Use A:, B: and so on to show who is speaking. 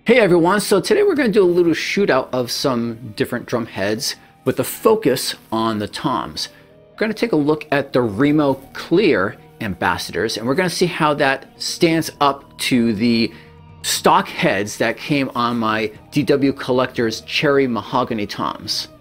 A: Hey everyone, so today we're going to do a little shootout of some different drum heads with a focus on the toms. We're going to take a look at the Remo Clear ambassadors, and we're going to see how that stands up to the stock heads that came on my DW Collector's Cherry Mahogany toms.